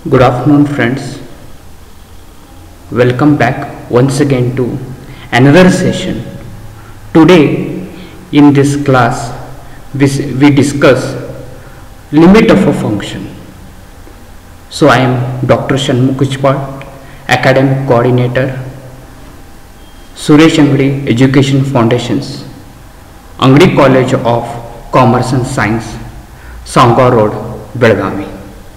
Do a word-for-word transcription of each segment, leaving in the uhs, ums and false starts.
Good afternoon, friends. Welcome back once again to another session. Today in this class we, we discuss limit of a function. So I am Doctor Shanmukh Ujpal, Academic Coordinator, Suresh Angadi Education Foundations, Angadi College of Commerce and Science, Sangwa Road, Belgavi.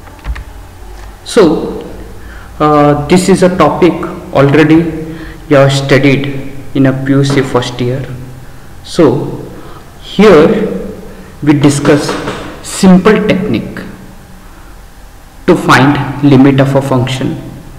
So uh, this is a topic already you have studied in a P U C first year. So here we discuss simple technique to find limit of a function.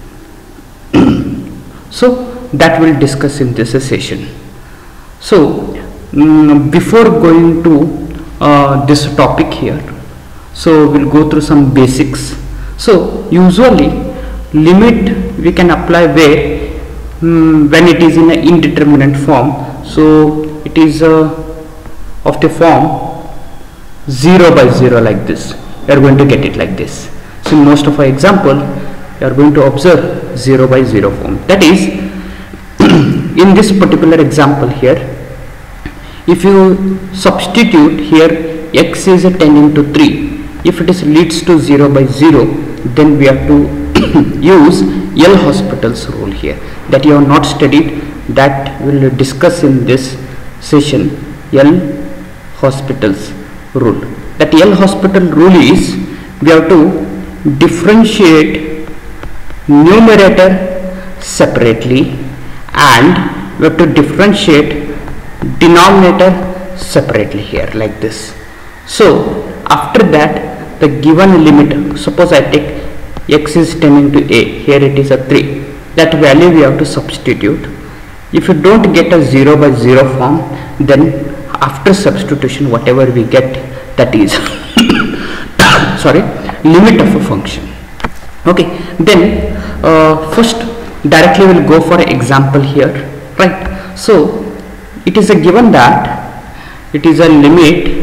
So that we'll discuss in this session. So um, before going to uh, this topic here, so we'll go through some basics. So usually limit we can apply where um, when it is in an indeterminate form. So it is uh, of the form zero by zero like this. You are going to get it like this. So in most of our example you are going to observe zero by zero form. That is in this particular example here, if you substitute here x is tending to three, if it is leads to zero by zero, then we have to use L'Hospital's rule here that you have not studied, that we will discuss in this session. L'Hospital's rule, that L'Hospital rule is we have to differentiate numerator separately and we have to differentiate denominator separately here like this. So after that, the given limit, suppose I take x is tending to a, here it is a three, that value we have to substitute. If you don't get a zero by zero form, then after substitution whatever we get, that is sorry, limit of a function. Okay, then uh, first directly we'll go for example here, right? So it is a given that it is a limit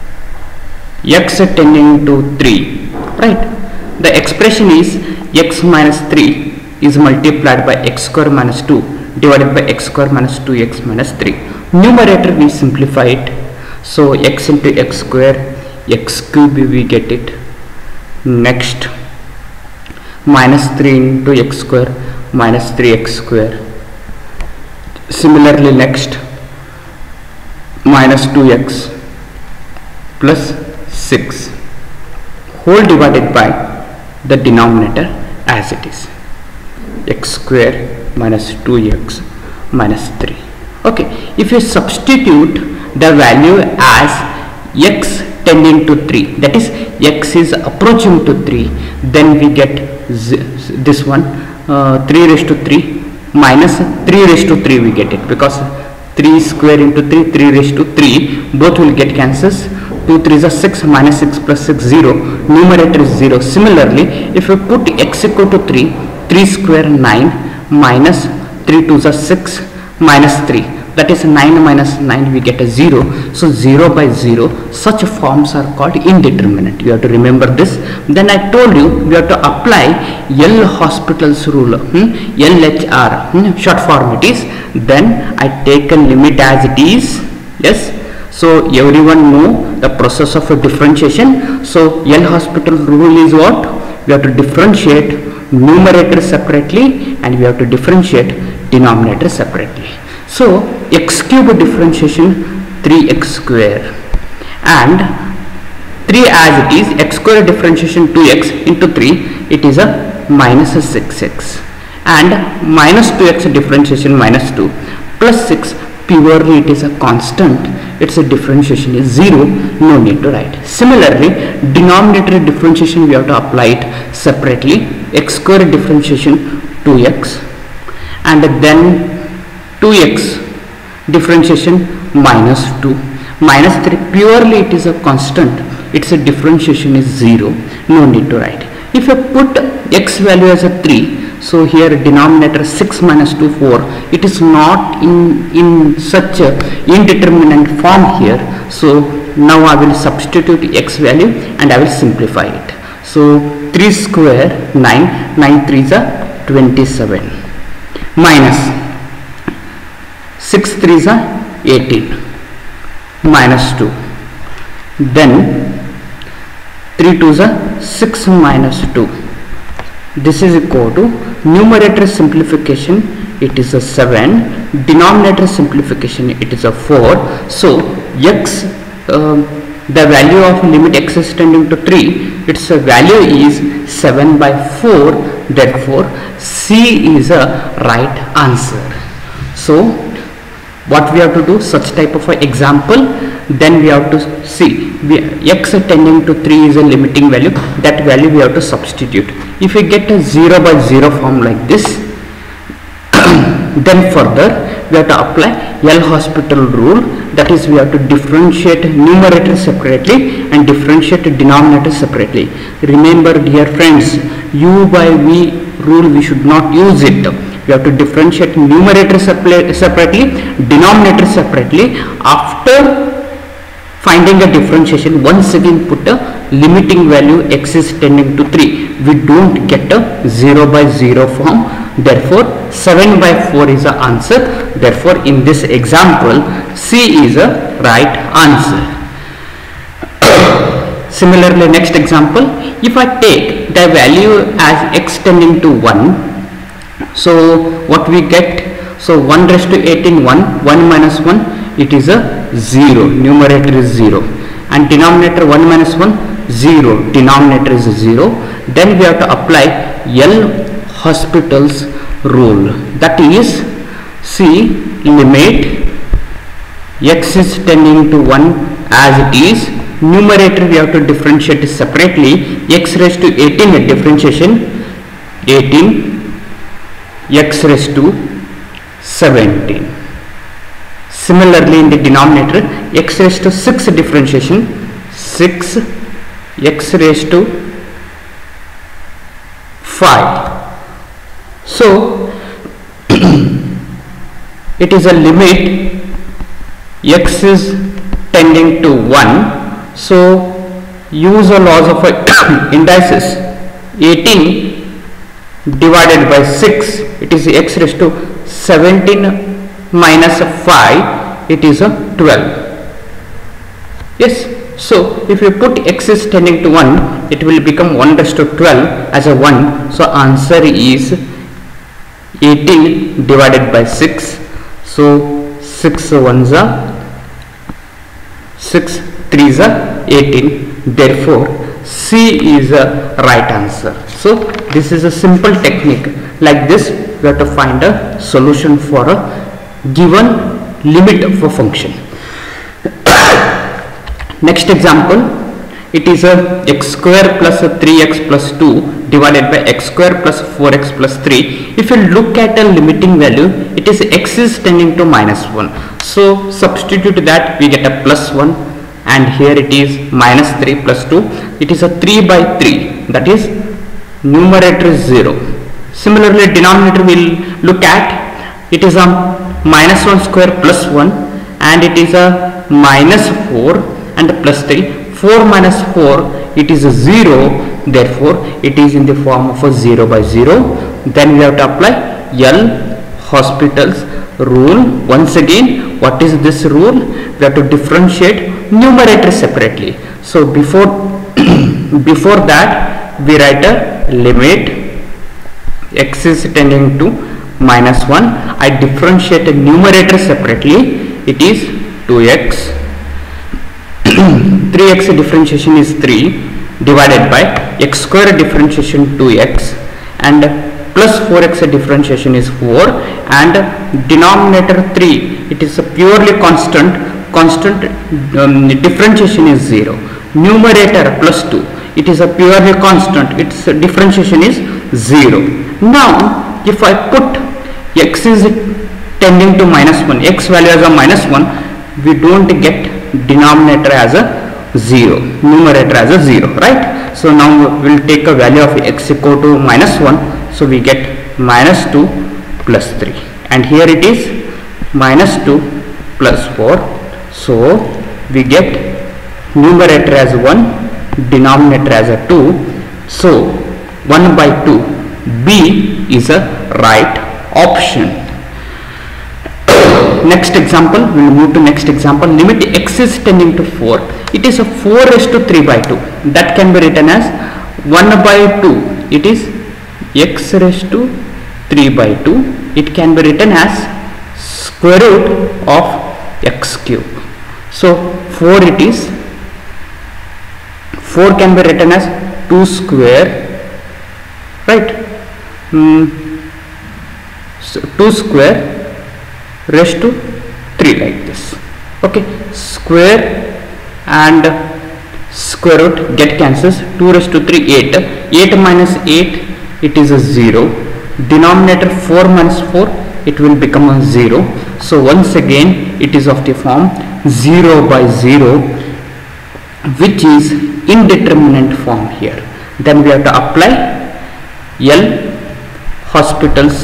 x tending to three, right? The expression is x minus three is multiplied by x square minus two divided by x square minus two x minus three. Numerator we simplify it, so x into x square, x cube we get it. Next minus three into x square minus three x square. Similarly next minus two x plus six whole divided by the denominator as it is, x square minus two x minus three. Okay, if you substitute the value as x tending to three, that is x is approaching to three, then we get this one, uh, three raised to three minus three raised to three we get it, because three square into three, three raised to three, both will get cancels. two threes are six, minus six plus six, zero, numerator is zero. Similarly, if you put x equal to three, three square nine, minus three twos are six, minus three, that is nine minus nine, we get a zero. So zero by zero, such forms are called indeterminate. You have to remember this. Then I told you we have to apply L'Hospital's rule, hmm? L H R, hmm? short form it is. Then I take a limit as it is. Yes. So everyone know the process of a differentiation. So L'Hospital rule is what? We have to differentiate numerator separately and we have to differentiate denominator separately. So x cube differentiation three x square and three as it is, x square differentiation two x into three, it is a minus a six x, and minus two x differentiation minus two plus six, purely it is a constant, its a differentiation is zero, no need to write. Similarly, denominator differentiation we have to apply it separately, x square differentiation two x and then two x differentiation minus two, minus three, purely it is a constant, its a differentiation is zero, no need to write. If you put x value as a three, so here denominator six minus two, four, it is not in in such a indeterminate form here. So now I will substitute x value and I will simplify it. So three square nine, nine threes are twenty-seven, minus six threes are eighteen, minus two, then three twos are six minus two. This is equal to numerator simplification, it is a seven, denominator simplification, it is a four. So x, uh, the value of limit x is tending to three, its value is seven by four. Therefore C is a right answer. So what we have to do, such type of a example, then we have to see we, x tending to three is a limiting value, that value we have to substitute. If we get a zero by zero form like this, then further we have to apply L'Hospital rule, that is we have to differentiate numerator separately and differentiate denominator separately. Remember dear friends, u by v rule we should not use it. We have to differentiate numerator separately, denominator separately. After finding a differentiation, once again put a limiting value x is tending to three. We don't get a zero by zero form. Therefore seven by four is the answer. Therefore in this example C is a right answer. Similarly, next example, if I take the value as x tending to one, so what we get, so one raised to eighteen, one, one minus one, it is a zero, numerator is zero, and denominator one minus one, zero, denominator is zero. Then we have to apply L'Hospital's rule, that is see limit x is tending to one as it is, numerator we have to differentiate separately, x raised to eighteen a differentiation, eighteen, x raised to seventeen. Similarly in the denominator, x raised to six differentiation, six, x raised to five. So it is a limit x is tending to one. So use the laws of indices, eighteen divided by six, it is x raised to seventeen minus five, it is a twelve. Yes, so if you put x is tending to one, it will become one raised to twelve as a one. So answer is eighteen divided by six. So six ones are six, threes are eighteen. Therefore C is a right answer. So this is a simple technique. Like this we have to find a solution for a given limit of a function. Next example, it is a x square plus a three x plus two divided by x square plus four x plus three. If you look at a limiting value, it is x is tending to minus one. So substitute that, we get a plus one, and here it is minus three plus two. It is a three by three, that is numerator is zero. Similarly denominator will look at, it is a minus one square plus one, and it is a minus four and plus three. Four minus four, it is a zero. Therefore it is in the form of a zero by zero. Then we have to apply L'Hospital's rule. Once again, what is this rule? We have to differentiate numerator separately. So before before that we write a limit x is tending to minus one. I differentiate a numerator separately, it is two x. three x differentiation is three divided by x square differentiation two x, and plus four x differentiation is four, and denominator three, it is a purely constant, constant um, differentiation is zero. Numerator plus two, it is a purely constant, its differentiation is zero. Now if I put x is tending to minus one, x value as a minus one, we don't get denominator as a zero, numerator as a zero, right? So now we will take a value of x equal to minus one, so we get minus two plus three, and here it is minus two plus four, so we get numerator as one, denominator as a two, So one by two, B is a right option. Next example, we will move to next example. Limit x is tending to four. It is a four raised to three by two. That can be written as one by two. It is x raised to three by two. It can be written as square root of x cube. So four it is. four can be written as two square, right? Mm. So two square raised to three like this. Okay, square and square root get cancels. Two raised to three, eight. eight minus eight, it is a zero. Denominator four minus four, it will become a zero. So once again it is of the form zero by zero, which is indeterminate form here. Then we have to apply L Hospital's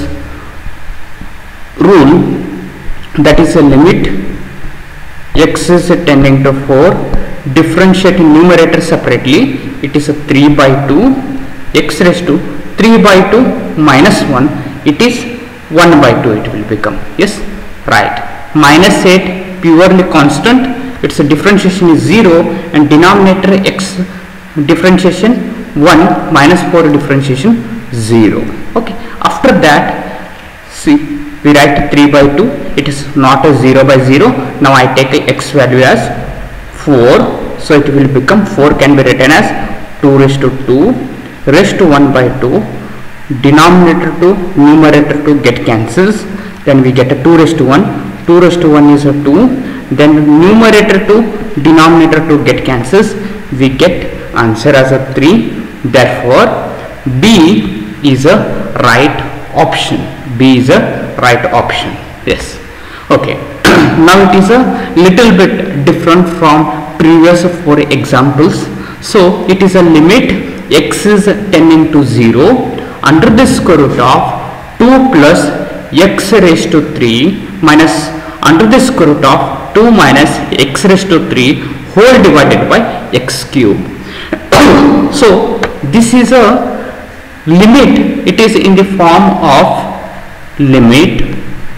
rule, that is a limit x is tending to four, differentiate numerator separately, it is a three by two, x raised to three by two minus one, it is one by two it will become. Yes, right. Minus eight purely constant, its differentiation is zero, and denominator x differentiation one, minus four differentiation zero. Okay, after that, see, we write three by two, it is not a zero by zero. Now I take a x value as four, so it will become four can be written as two raised to two raised to one by two, denominator to numerator to get cancels, then we get a two raised to one, two raised to one is a two, then numerator to denominator to get cancels, we get answer as a three. Therefore B is a right option. B is a right option. Yes. Okay. Now it is a little bit different from previous four examples. So it is a limit x is tending to zero under the square root of two plus x raised to three minus under the square root of two minus x raised to three whole divided by x cube. So this is a limit, it is in the form of limit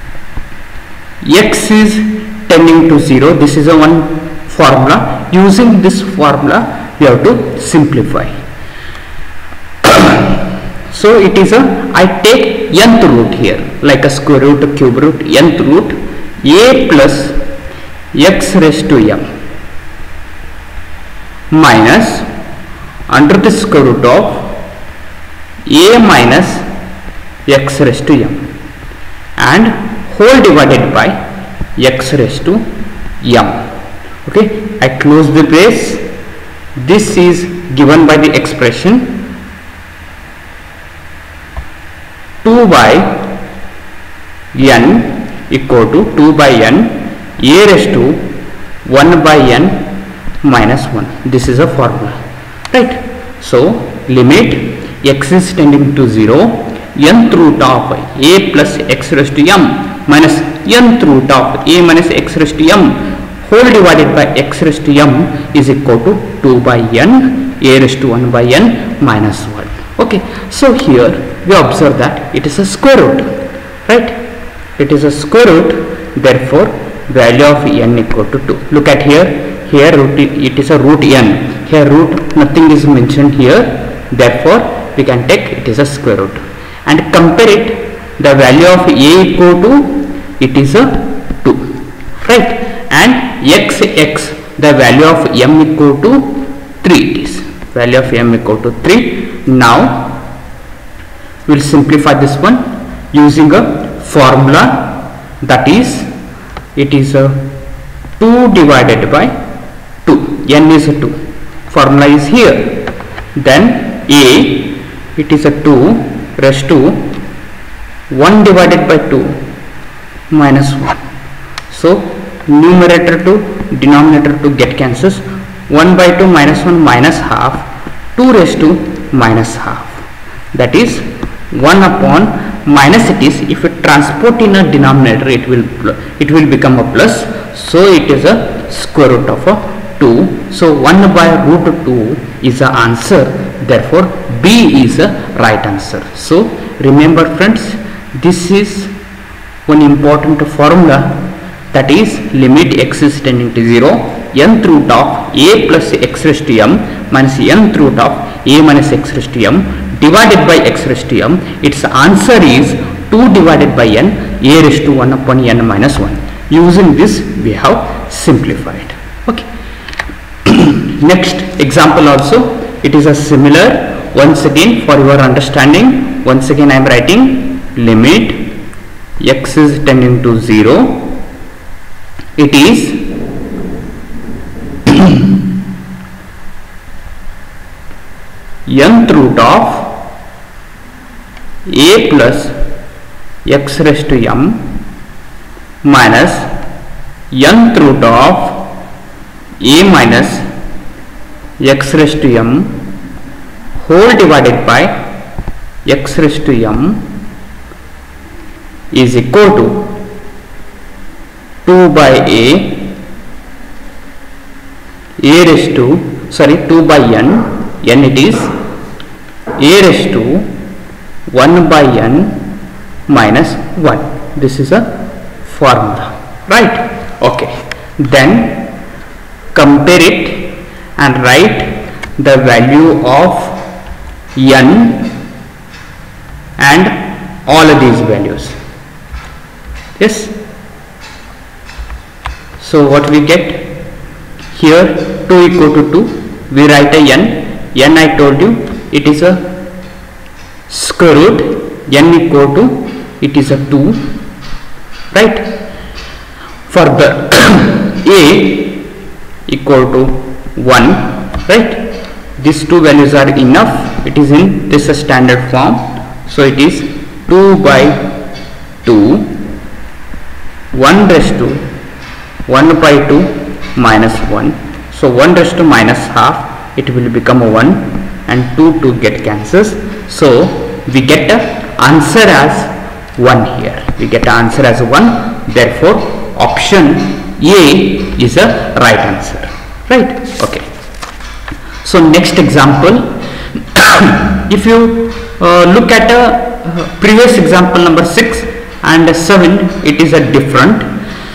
x is tending to zero. This is a one formula. Using this formula we have to simplify. So it is a, I take nth root here, like a square root, cube root, nth root, a plus x raised to m minus under the square root of a minus x raised to m and whole divided by x raised to m. Okay, I close the brace. This is given by the expression two by n equal to two by n a raised to one by n minus one. This is a formula, right? So limit x is tending to zero, nth root of a plus x raised to m minus nth root of a minus x raised to m whole divided by x raised to m is equal to two by n, a raised to one by n minus one. Okay, so here we observe that it is a square root, right? It is a square root, therefore value of n equal to two. Look at here, here root, it is a root n, here root nothing is mentioned here, therefore we can take it is a square root and compare it, the value of a equal to, it is a two, right? And x x, the value of m equal to three, it is value of m equal to three. Now we will simplify this one using a formula, that is it is a two divided by two, n is a two, formula is here, then a, it is a two raised to one divided by two minus one. So numerator to denominator to get cancels, one by two minus one minus half, two raised to minus half, that is one upon minus it is, if it transport in a denominator it will it will become a plus, so it is a square root of a two, so one by root two is the answer. therefore B is a right answer. So remember friends, this is one important formula, that is limit x is tending to zero, nth root of a plus x raised to m minus nth root of a minus x raised to m divided by x raised to m. Its answer is two divided by n, a raised to one upon n minus one. Using this we have simplified. Okay. Next example also, it is a similar. Once again for your understanding, once again I am writing limit x is tending to zero. It is nth root of a plus x raised to m minus nth root of a minus x raised to m whole divided by x raised to m is equal to two by a, a raised to, sorry, two by n, n it is, a raised to one by n minus one. This is a formula, right? Okay. Then compare it and write the value of n and all of these values. Yes. So what we get here, two equal to two, we write a n, n I told you it is a square root, n equal to, it is a two, right? For the a equal to one, right? These two values are enough, it is in this standard form, so it is two by two, one raised to one by two minus one, so one raised to minus half, it will become a one, and two to get cancels, so we get the answer as one here, we get the answer as one, therefore option A is a right answer, right? Okay. So next example, if you uh, look at a uh, previous example number six and seven, it is a different.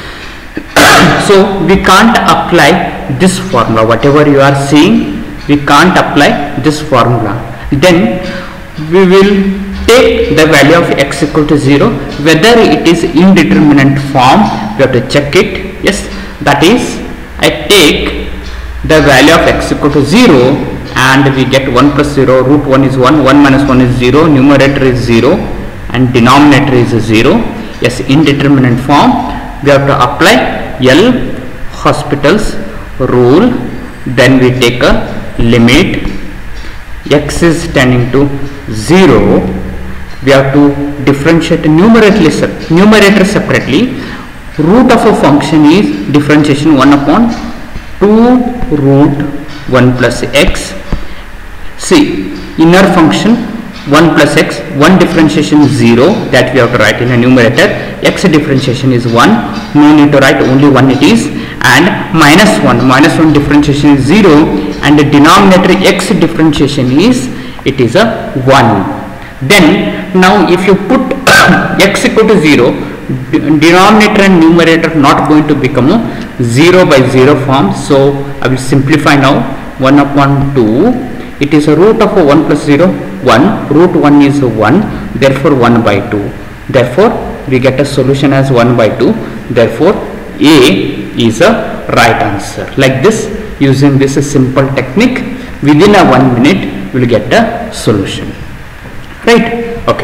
So we can't apply this formula, whatever you are seeing, we can't apply this formula. Then we will take the value of x equal to zero, whether it is indeterminate form, we have to check it. Yes, that is, I take the value of x equal to zero and we get one plus zero, root one is one, one minus one is zero, numerator is zero and denominator is zero. Yes, indeterminate form, we have to apply L Hospital's rule. Then we take a limit x is tending to zero, we have to differentiate numerator, numerator separately. Root of a function is differentiation one upon two root one plus x. See, inner function one plus x, one differentiation is zero, that we have to write in a numerator, x differentiation is one, no need to write, only one it is, and minus one, minus one differentiation is zero, and the denominator x differentiation is, it is a one. Then now if you put x equal to zero, denominator and numerator not going to become a zero by zero form, so I will simplify now. One upon two, it is a root of a one plus zero, one, root one is one, therefore one by two, therefore we get a solution as one by two, therefore A is a right answer. Like this, using this simple technique, within a one minute we will get a solution, right? Okay.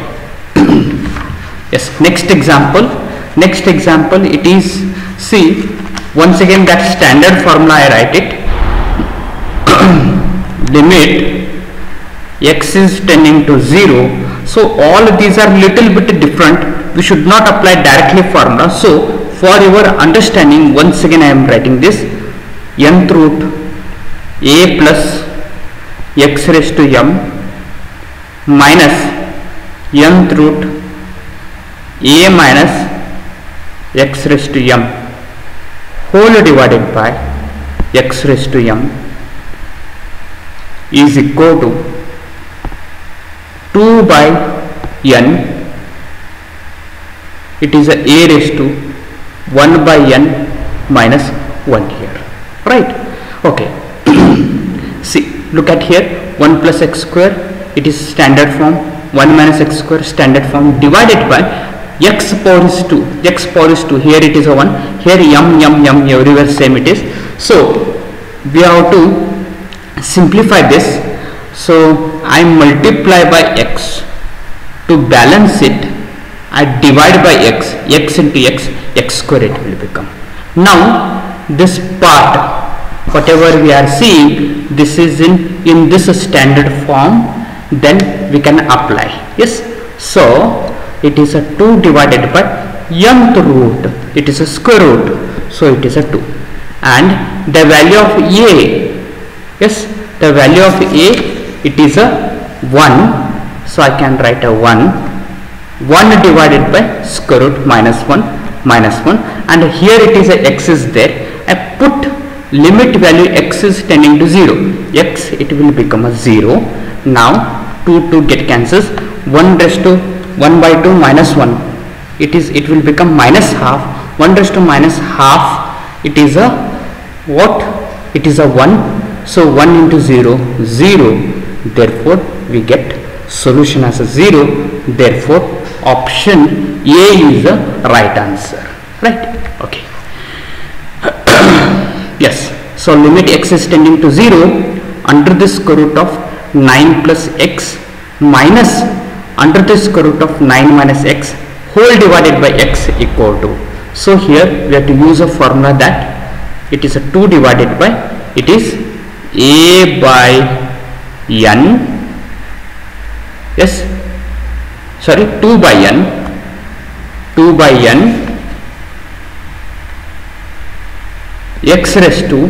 Yes, next example, next example it is, see, once again that standard formula I write it, limit x is tending to zero, so all of these are little bit different, we should not apply directly formula. So for your understanding, once again I am writing this, nth root a plus x raised to m minus nth root a minus x raised to m whole divided by x raised to m is equal to two by n, it is a a raised to one by n minus one here, right? Okay. See, look at here, one plus x square, it is standard form, one minus x square standard form, divided by x power is two, x power is two, here it is a one, here m m m everywhere same it is. So we have to simplify this. So I multiply by x, to balance it I divide by x, x into x, x square it will become. Now this part, whatever we are seeing, this is in in this standard form, then we can apply. Yes, so it is a two divided by nth root, it is a square root, so it is a two, and the value of a, yes, the value of a, it is a one, so I can write a one, one divided by square root minus one minus one, and here it is a x is there, I put limit value x is tending to zero, x it will become a zero. Now two two get cancels, one raised to one by two minus one, it is it will become minus half, one raised to minus half, it is a what, it is a one, so one into zero, zero, therefore we get solution as a zero, therefore option A is the right answer, right? Okay. Yes, so limit x is tending to zero under the square root of nine plus x minus under the square root of nine minus x whole divided by x equal to, so here we have to use a formula that it is a two divided by, it is a by n, yes, sorry, two by n, two by n x raised to,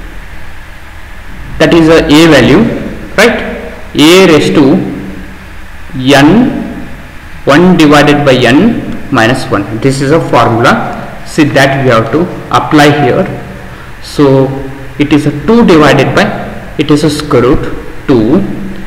that is a a value, right, a raised to n, one divided by n minus one, this is a formula, see that we have to apply here. So it is a two divided by, it is a square root two,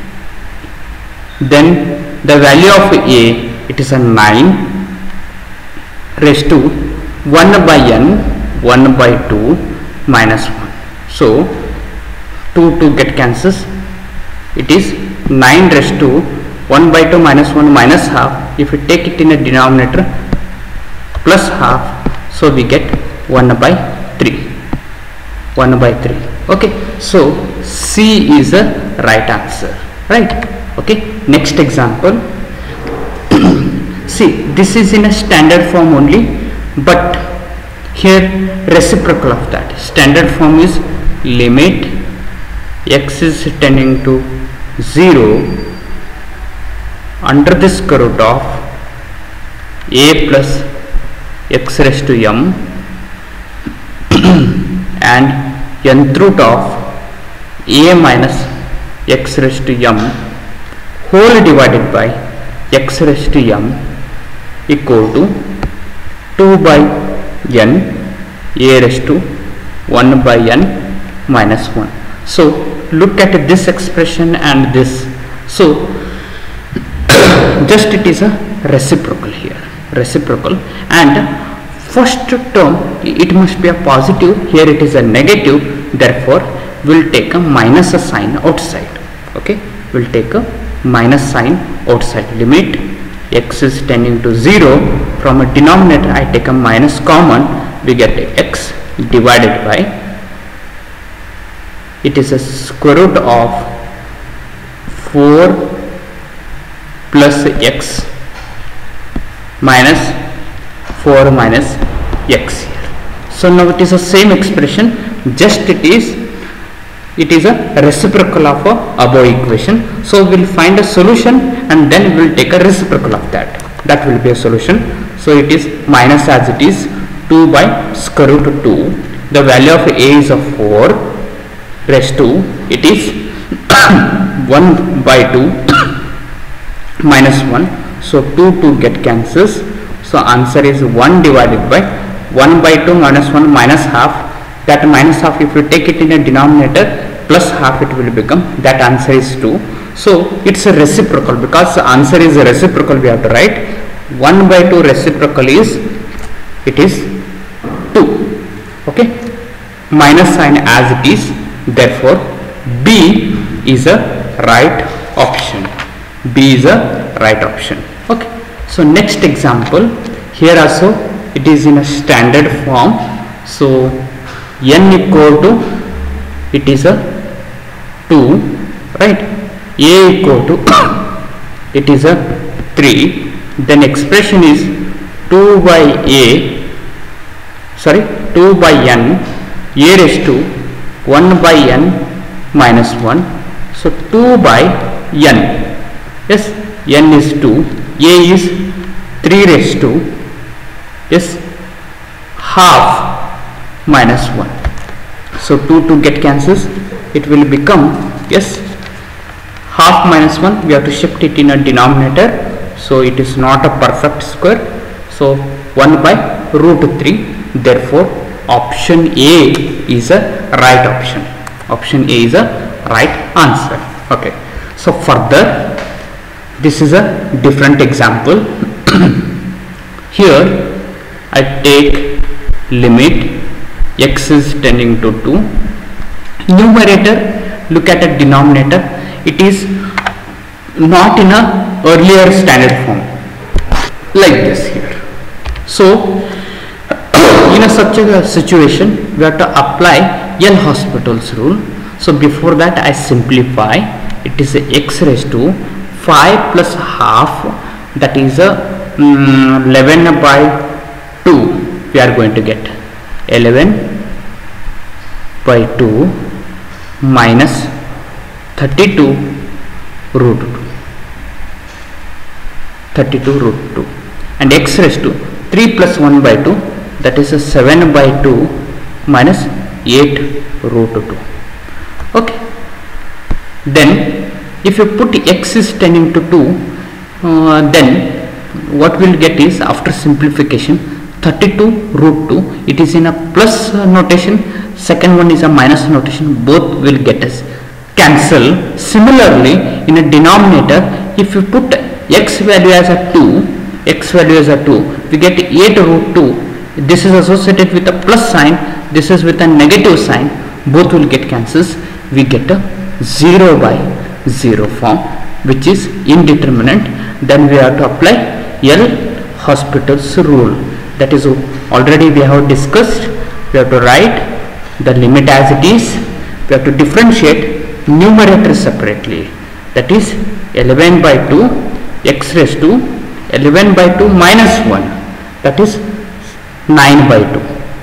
then the value of a, it is a nine raised to one by n, one by two minus one, so two two get cancels, it is nine raised to one by two minus one minus half, if we take it in a denominator plus half, so we get one by three, one by three. Okay, so C is the right answer, right? Okay, next example. See, this is in a standard form only, but here reciprocal of that. Standard form is limit x is tending to zero under the square root of a plus x raised to m and nth root of a minus x raised to m whole divided by x raised to m equal to two by n a raised to one by n minus one. So look at this expression and this, so just it is a reciprocal here, reciprocal, and first term it must be a positive, here it is a negative, therefore we'll take a minus a sign outside. Okay, we'll take a minus sign outside. Limit x is tending to zero, from a denominator I take a minus common, we get x divided by, it is a square root of four plus x minus four minus x here. So now it is the same expression, just it is it is a reciprocal of a above equation. So we will find a solution and then we will take a reciprocal of that, that will be a solution. So it is minus as it is two by square root two, the value of a is of four raised to, it is one by two minus one, so two two get cancels, so answer is one divided by one by two minus one minus half, that minus half if you take it in a denominator plus half it will become, that answer is two. So it's a reciprocal, because the answer is a reciprocal, we have to write one by two reciprocal is, it is two. Okay, minus sign as it is, therefore B is a right option. B is a right option. Okay, so next example, here also it is in a standard form. So n equal to, it is a two, right? A equal to it is a three, then expression is two by a, sorry two by n, a raised to one by n minus one. So two by n, yes, n is two, a is three raised to, yes, half minus one. So two to get cancels, it will become, yes, half minus one, we have to shift it in a denominator, so it is not a perfect square. So one by root three, therefore option A is a right option. Option A is a right answer. Okay, so further, this is a different example. Here I take limit x is tending to two, numerator, look at a denominator, it is not in a earlier standard form like this here. So in a such a situation, we have to apply L'Hospital's rule. So before that I simplify, it is a x raised to five plus half, that is a um, eleven by two, we are going to get eleven by two minus thirty-two root two, thirty-two root two, and x raised to three plus one by two, that is a seven by two minus eight root two. Okay, then if you put x is tending to two, uh, then what we'll get is, after simplification, thirty-two root two, it is in a plus uh, notation, second one is a minus notation, both will get us cancel. Similarly, in a denominator, if you put x value as a two, x value as a two, we get eight root two, this is associated with a plus sign, this is with a negative sign, both will get cancels, we get a zero by zero form, which is indeterminate. Then we have to apply L'Hospital's rule, that is already we have discussed. We have to write the limit as it is, we have to differentiate numerator separately, that is eleven by two x raised to eleven by two minus one, that is nine by two.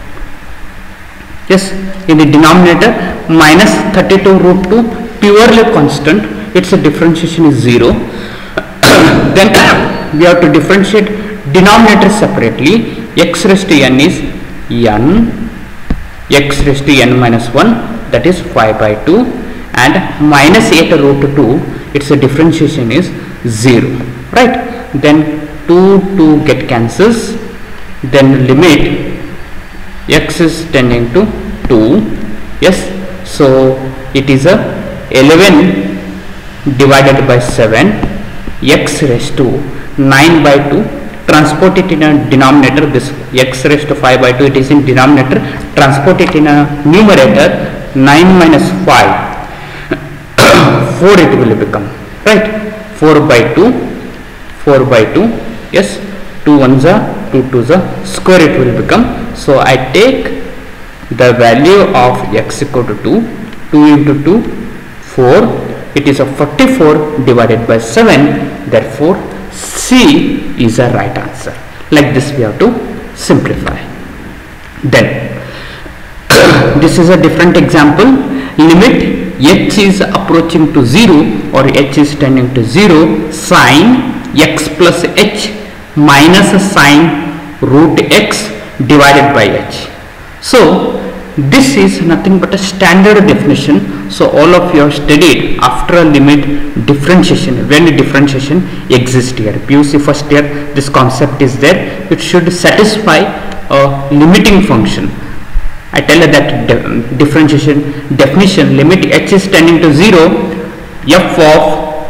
Yes, in the denominator, minus thirty-two root two, purely constant, its a differentiation is zero. Then we have to differentiate denominator separately, x raised to n is n, x raised to n minus one, that is five by two, and minus eight root two, its a differentiation is zero, right? Then two to get cancels, then limit x is tending to two, yes, so it is a eleven divided by seven, x raised to nine by two, transport it in a denominator, this x raised to five by two, it is in denominator, transport it in a numerator, nine minus five, four it will become, right? four by two, four by two, yes, two ones are, two twos are, square it will become. So I take the value of x equal to two, two into two, four, it is a forty-four divided by seven, therefore C is a right answer. Like this we have to simplify. Then this is a different example, limit h is approaching to zero or h is tending to zero, sin x plus h minus a sine root x divided by h. So this is nothing but a standard definition. So all of you have studied after a limit differentiation, when differentiation exists here. P U C first year, this concept is there. It should satisfy a limiting function. I tell you that de differentiation definition, limit h is tending to zero, f of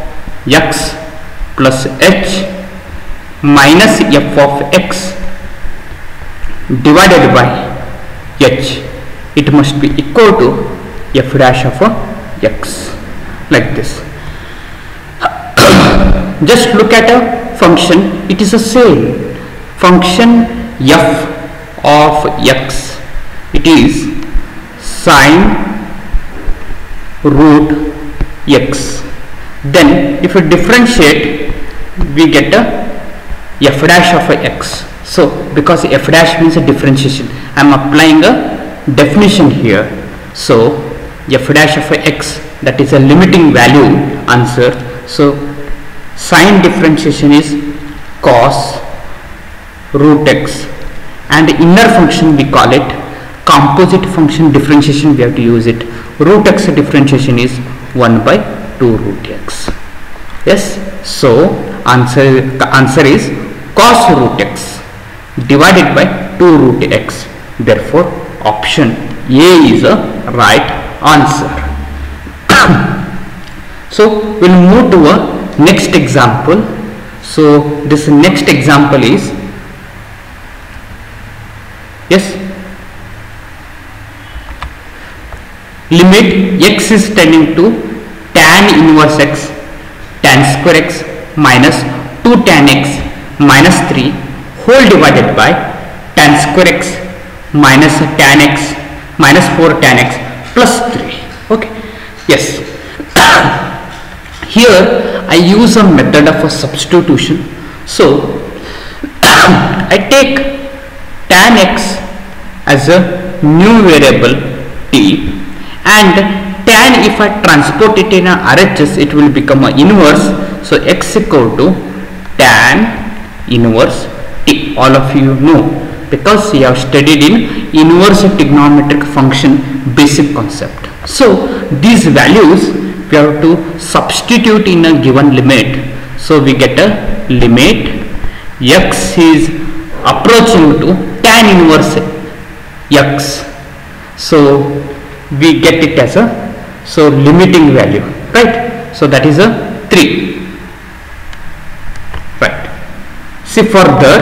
x plus h minus f of x divided by h. It must be equal to f dash of x, like this. Just look at a function. It is the same function f of x. It is sine root x. Then if you differentiate, we get a f dash of x. So because f dash means a differentiation, I am applying a definition here. So f dash of x, that is a limiting value answer. So sine differentiation is cos root x, and inner function we call it composite function differentiation. We have to use it. Root x differentiation is one by two root x. Yes, so answer the answer is cos root x divided by two root x. Therefore option A is a right answer. So we'll move to a next example. So this next example is, yes, limit x is tending to tan inverse x tan square x minus two tan x minus three whole divided by tan square x minus tan x minus four tan x plus three. Okay, yes. Here I use a method of a substitution. So I take tan x as a new variable t, and tan, if I transport it in a R H S, it will become a inverse. So x equal to tan inverse t. All of you know, because you have studied in inverse trigonometric function basic concept. So these values we have to substitute in a given limit. So we get a limit x is approaching to tan inverse x. So we get it as a, so limiting value, right? So that is a three, right? See further,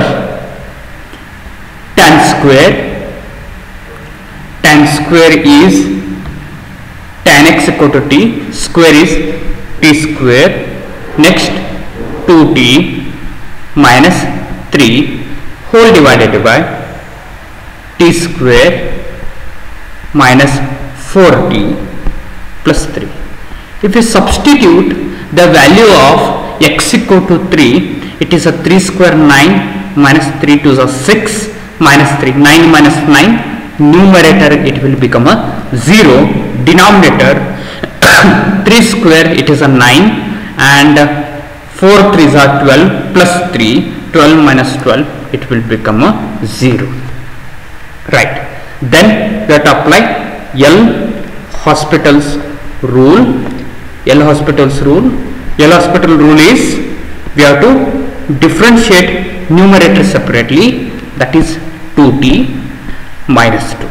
tan square, tan square is tan x equal to t, square is t square. Next two t minus three whole divided by t square minus four t plus three. If you substitute the value of x equal to three, it is a three square nine minus three to the six minus three, nine minus nine. Numerator it will become a zero. Denominator three square, it is a nine, and four threes are twelve plus three, twelve minus twelve, it will become a zero, right? Then we have to apply L Hospital's rule. L Hospital's rule. L Hospital rule is we have to differentiate numerator separately, that is two t minus two,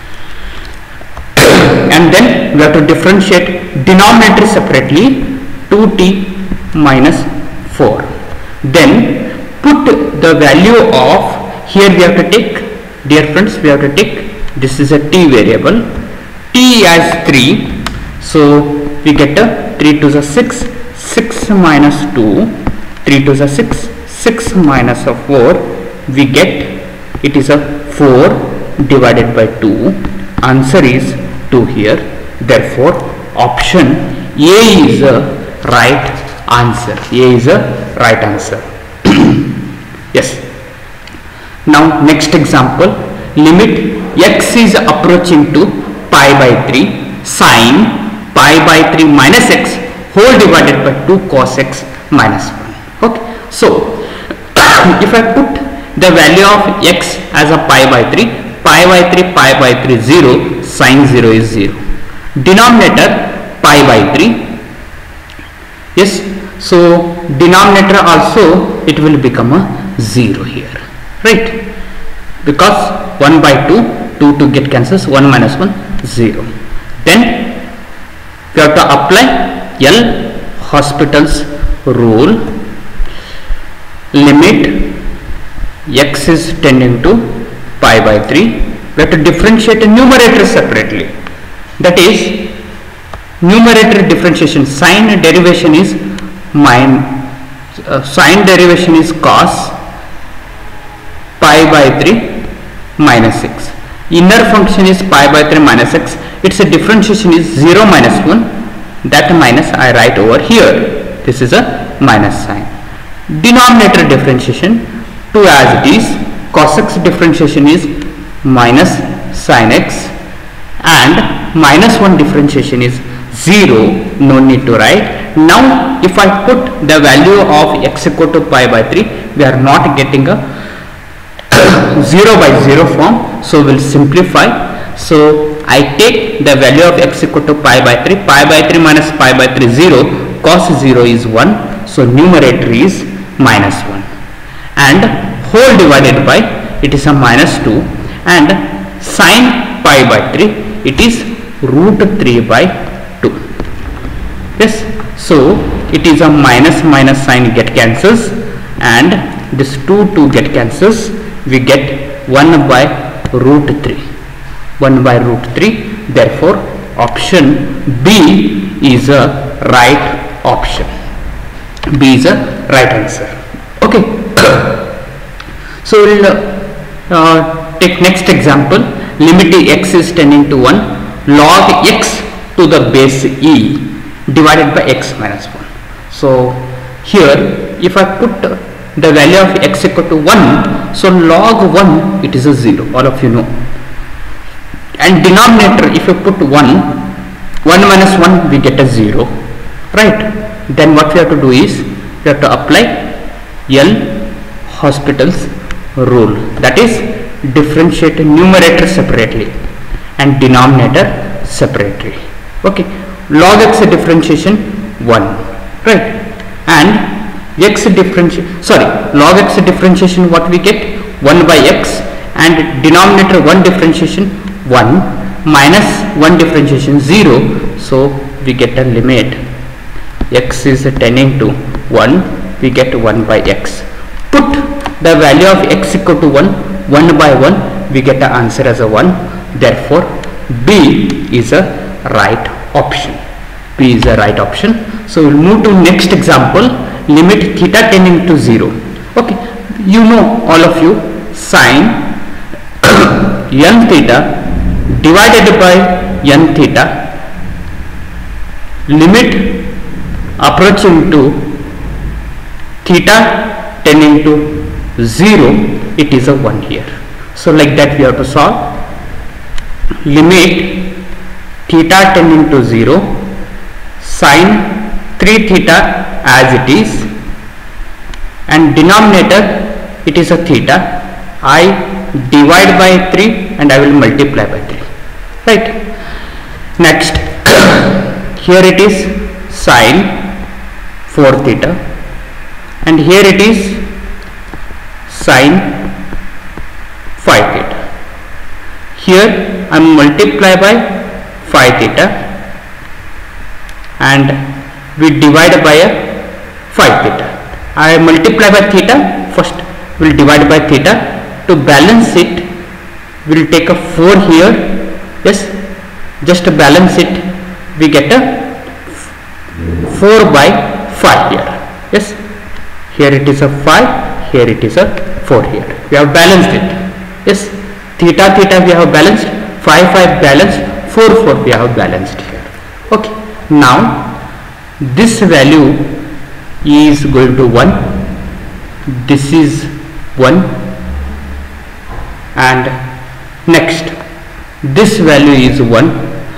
and then we have to differentiate denominator separately, two t minus four. Then put the value of, here we have to take, dear friends, we have to take, this is a t variable, t as three. So we get a three to the six, six minus two, three to the six, six minus a four, we get it is a four divided by two. Answer is two here. Therefore option A is a right answer. A is a right answer. Yes. Now next example, limit x is approaching to pi by three sine pi by three minus x whole divided by two cos x minus one. Okay, so if I put the value of x as a pi by three, pi by three, pi by three, zero, sine zero is zero. Denominator pi by three. Yes, so denominator also it will become a zero here, right? Because one by two, two to get cancels, one minus one, zero. Then we have to apply L Hospital's rule, limit x is tending to pi by three. We have to differentiate the numerator separately. That is, numerator differentiation, sine derivation is min, uh, sine derivation is cos pi by three minus six. Inner function is pi by three minus x. Its a differentiation is zero minus one. That minus I write over here. This is a minus sign. Denominator differentiation two as it is. Cos x differentiation is minus sin x, and minus one differentiation is zero. No need to write. Now if I put the value of x equal to pi by three, we are not getting a zero by zero form, so we'll simplify. So I take the value of x equal to pi by three, pi by three minus pi by three, zero, cos zero is one, so numerator is minus one, and whole divided by, it is a minus two, and sine pi by three, it is root three by two. Yes, so it is a minus minus sign get cancels, and this two two get cancels. We get one by root three, one by root three. Therefore option B is a right option. B is a right answer. Okay. So we'll uh, uh, take next example. Limit x is tending to one, log x to the base e divided by x minus one. So here if I put uh, the value of x equal to one, so log one, it is a zero, all of you know. And denominator, if you put one, one minus one, we get a zero, right? Then what we have to do is, we have to apply L Hospital's rule, that is differentiate numerator separately and denominator separately. Okay, log x differentiation one, right? And x differentiation, sorry, log x differentiation, what we get, one by x, and denominator one differentiation one, minus one differentiation zero, so we get a limit x is tending to one, we get one by x. Put the value of x equal to one, one by one, we get the answer as a one. Therefore B is a right option. B is a right option. So we'll move to next example. Limit theta tending to zero. Okay, you know, all of you, sine n theta divided by n theta, limit approaching to theta tending to zero, it is a one here. So like that we have to solve. Limit theta tending to zero, sine three theta as it is, and denominator, it is a theta. I divide by three and I will multiply by three, right? Next, here it is sine four theta, and here it is sine five theta. Here I multiply by five theta and we divide by a five theta. I multiply by theta, first we will divide by theta. To balance it, we will take a four here. Yes, just to balance it, we get a four by five here. Yes, here it is a five, here it is a four here. We have balanced it. Yes, theta theta we have balanced, five five balanced, four four we have balanced here. Okay, now this value is going to one, this is one, and next this value is one.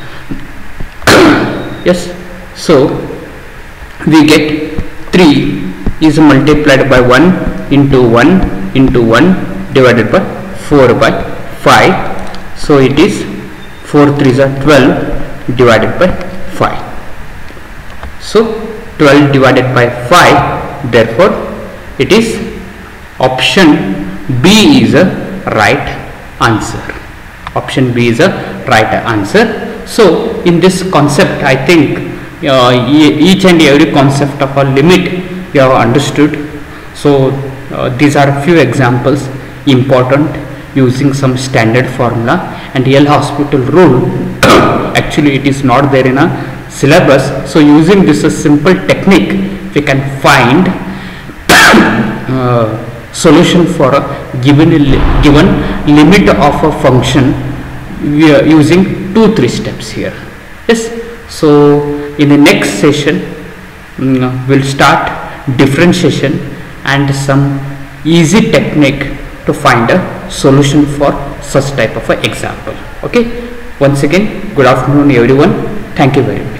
Yes, so we get three is multiplied by one into one into one divided by four by five, so it is four threes are twelve divided by five. So twelve divided by five, therefore it is option B is a right answer. Option B is a right answer. So in this concept, I think uh, e- each and every concept of a limit you have understood. So uh, these are few examples important using some standard formula, and L'Hospital rule actually it is not there in a syllabus. So using this a simple technique we can find uh, solution for a given given limit of a function. We are using two three steps here. Yes. So in the next session um, we'll start differentiation and some easy technique to find a solution for such type of a example. Okay, once again good afternoon everyone, thank you very much.